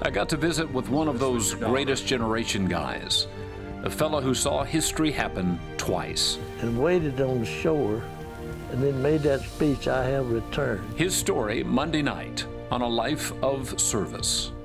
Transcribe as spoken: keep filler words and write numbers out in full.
I got to visit with one of those greatest generation guys, a fellow who saw history happen twice. And waited on the shore, and then made that speech, "I have returned." His story Monday night on A Life of Service.